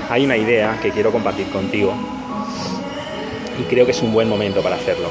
hay una idea que quiero compartir contigo y creo que es un buen momento para hacerlo.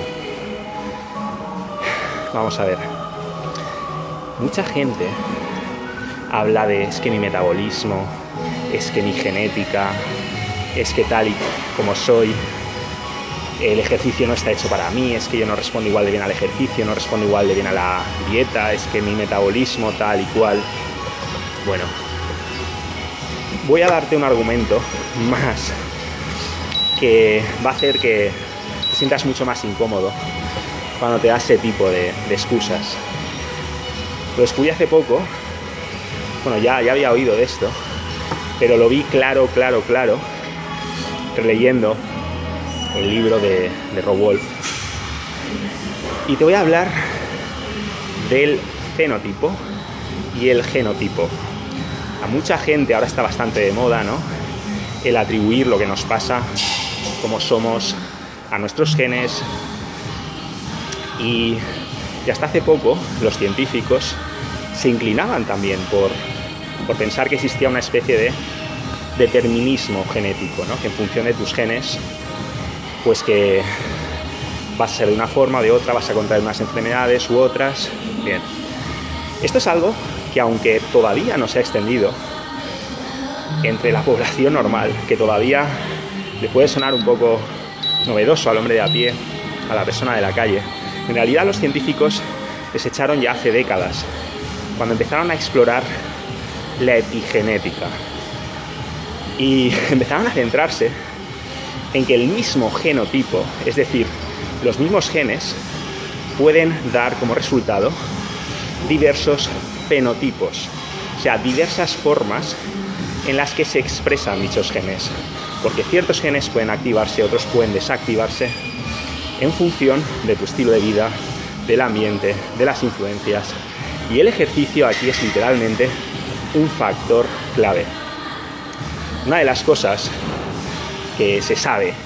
Vamos a ver. Mucha gente habla de es que mi metabolismo, es que mi genética, es que tal y como soy, el ejercicio no está hecho para mí, es que yo no respondo igual de bien al ejercicio, no respondo igual de bien a la dieta, es que mi metabolismo tal y cual. Bueno, voy a darte un argumento más que va a hacer que te sientas mucho más incómodo cuando te das ese tipo de excusas. Lo descubrí hace poco, bueno, ya había oído de esto, pero lo vi claro, releyendo el libro de Robb Wolf. Y te voy a hablar del fenotipo y el genotipo. A mucha gente ahora está bastante de moda, ¿no?, el atribuir lo que nos pasa, cómo somos, a nuestros genes. Y hasta hace poco los científicos se inclinaban también por pensar que existía una especie de determinismo genético, ¿no?, que en función de tus genes, pues que vas a ser de una forma o de otra, vas a contraer unas enfermedades u otras. Bien, esto es algo que, aunque todavía no se ha extendido entre la población normal, que todavía le puede sonar un poco novedoso al hombre de a pie, a la persona de la calle, en realidad los científicos les echaron ya hace décadas, cuando empezaron a explorar la epigenética y empezaron a centrarse en que el mismo genotipo, es decir, los mismos genes, pueden dar como resultado diversos fenotipos, o sea, diversas formas en las que se expresan dichos genes, porque ciertos genes pueden activarse, otros pueden desactivarse en función de tu estilo de vida, del ambiente, de las influencias, y el ejercicio aquí es literalmente un factor clave. Una de las cosas que se sabe,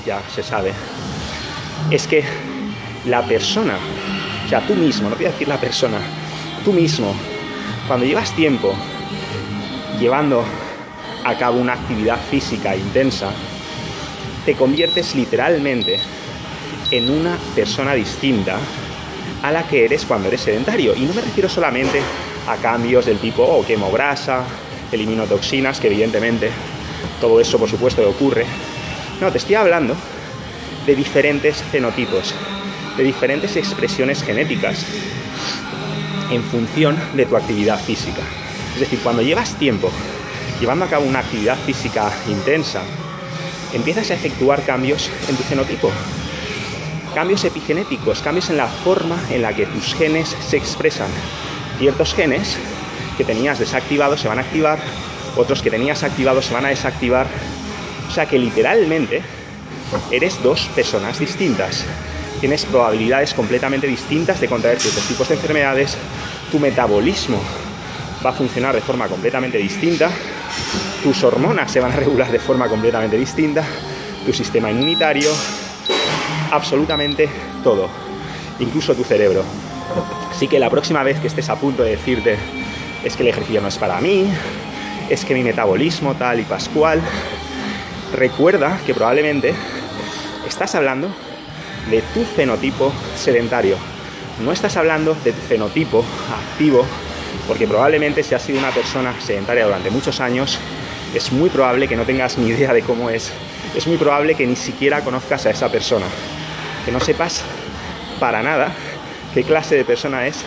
es que la persona, o sea, tú mismo, no voy a decir la persona, tú mismo, cuando llevas tiempo llevando a cabo una actividad física intensa, te conviertes literalmente en una persona distinta a la que eres cuando eres sedentario. Y no me refiero solamente a cambios del tipo, quemo grasa, elimino toxinas, que evidentemente todo eso por supuesto que ocurre. No, te estoy hablando de diferentes fenotipos, de diferentes expresiones genéticas en función de tu actividad física. Es decir, cuando llevas tiempo llevando a cabo una actividad física intensa, empiezas a efectuar cambios en tu fenotipo, cambios epigenéticos, cambios en la forma en la que tus genes se expresan. Ciertos genes que tenías desactivados se van a activar, otros que tenías activados se van a desactivar. O sea que literalmente eres dos personas distintas. Tienes probabilidades completamente distintas de contraer ciertos tipos de enfermedades. Tu metabolismo va a funcionar de forma completamente distinta. Tus hormonas se van a regular de forma completamente distinta. Tu sistema inmunitario, absolutamente todo, incluso tu cerebro. Así que la próxima vez que estés a punto de decirte es que el ejercicio no es para mí, es que mi metabolismo tal y pascual, recuerda que probablemente estás hablando de tu fenotipo sedentario, no estás hablando de tu fenotipo activo, porque probablemente si has sido una persona sedentaria durante muchos años, es muy probable que no tengas ni idea de cómo es muy probable que ni siquiera conozcas a esa persona, que no sepas para nada qué clase de persona es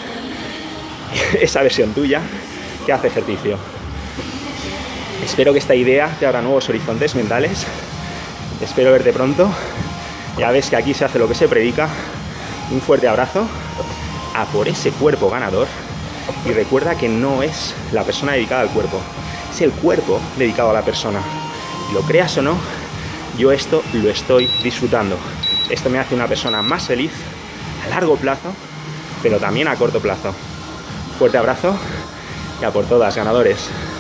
esa versión tuya que hace ejercicio. Espero que esta idea te abra nuevos horizontes mentales. Espero verte pronto. Ya ves que aquí se hace lo que se predica. Un fuerte abrazo. A por ese cuerpo ganador. Y recuerda que no es la persona dedicada al cuerpo. Es el cuerpo dedicado a la persona. Y lo creas o no, yo esto lo estoy disfrutando. Esto me hace una persona más feliz a largo plazo, pero también a corto plazo. Fuerte abrazo y a por todas, ganadores.